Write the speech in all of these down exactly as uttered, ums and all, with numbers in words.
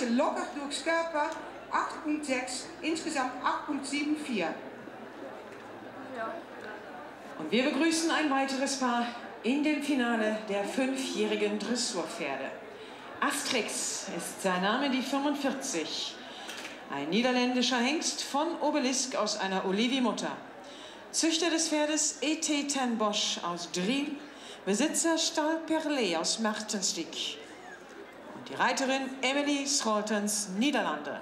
ze locker durchs Körper, acht Komma sechs, insgesamt acht Komma vierundsiebzig. Ja. Und wir begrüßen ein weiteres Paar in dem Finale der fünfjährigen Dressurpferde. Asterix ist sein Name, die fünfundvierzig. Ein niederländischer Hengst von Obelisk aus einer Olivi-Mutter. Züchter des Pferdes E T ten Bosch aus Driel. Besitzer Stall Perlet aus Martensdijk. Und die Reiterin Emily Scholtens, Niederlande.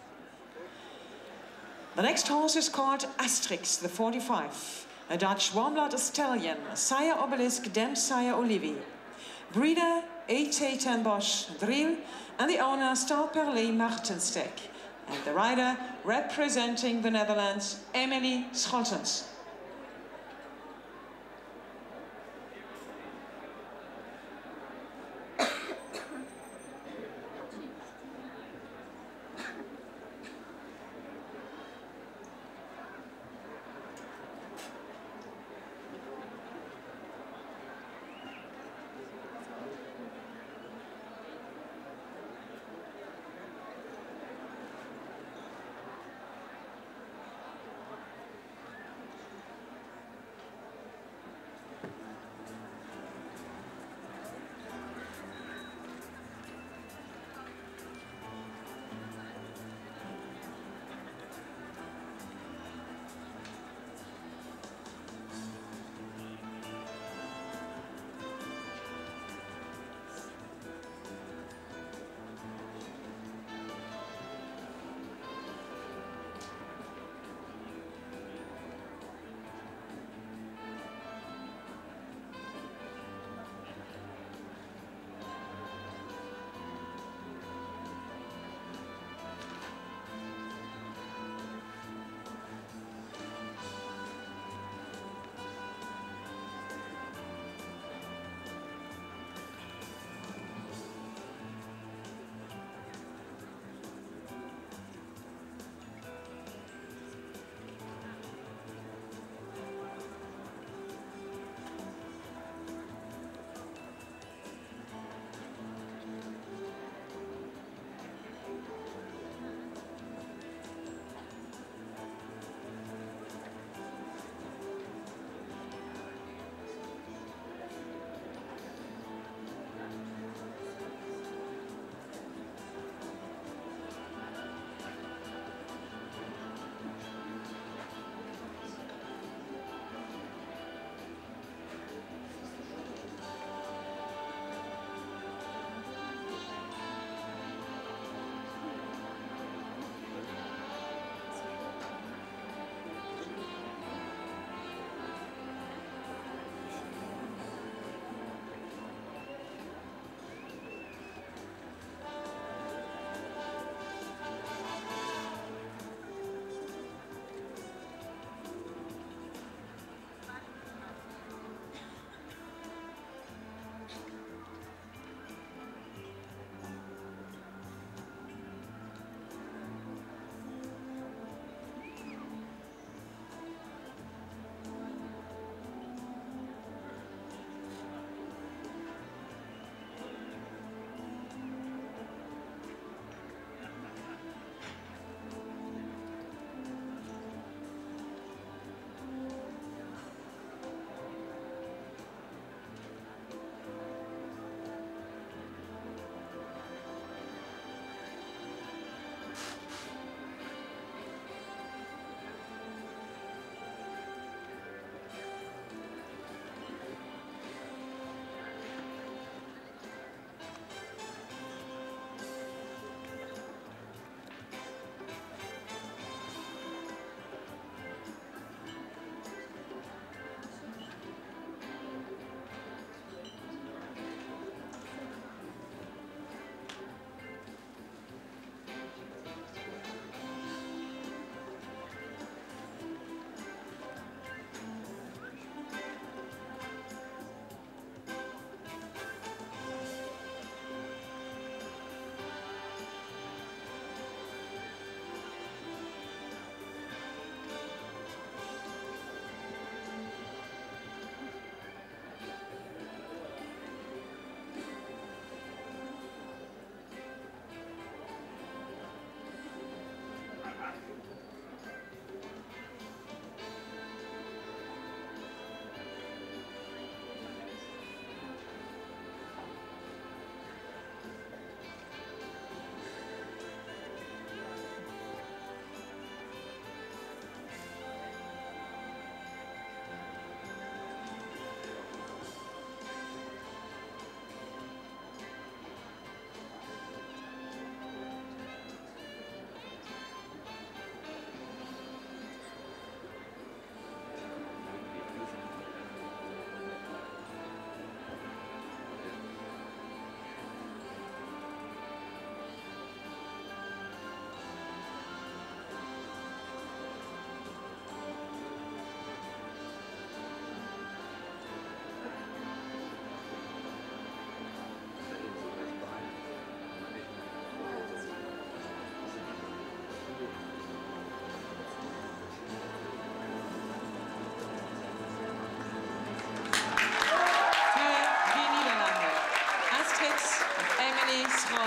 The next horse is called Asterix, the forty-five. A Dutch warm-blood stallion, sire Obelisk, dam sire Olivi. Breeder E T ten Bosch, Driel, and the owner Stall Perlet, Martensdijk. And the rider representing the Netherlands, Emily Scholtens.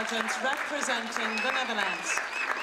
contestant representing the Netherlands.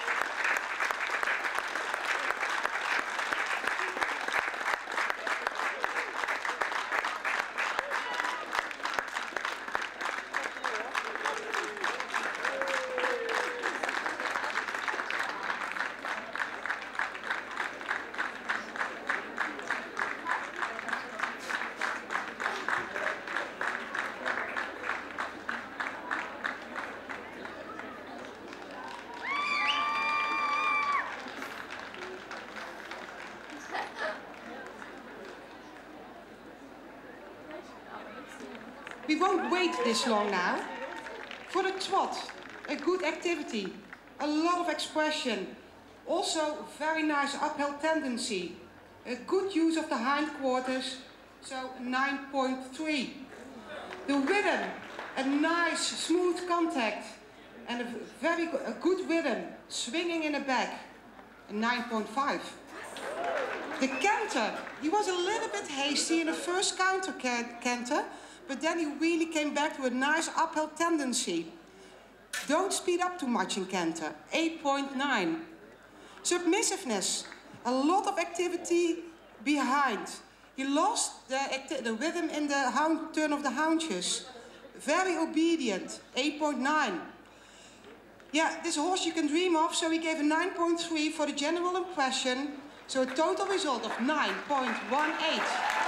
We won't wait this long now. For the trot, a good activity, a lot of expression, also very nice uphill tendency, a good use of the hindquarters, so nine point three. The rhythm, a nice smooth contact and a very go a good rhythm, swinging in the back, a nine point five. The canter, he was a little bit hasty in the first counter canter, but then he really came back to a nice uphill tendency. Don't speed up too much in canter, eight point nine. Submissiveness, a lot of activity behind. He lost the, the rhythm in the hound, turn of the haunches. Very obedient, eight point nine. Yeah, this horse you can dream of, so he gave a nine point three for the general impression. So a total result of nine point one eight.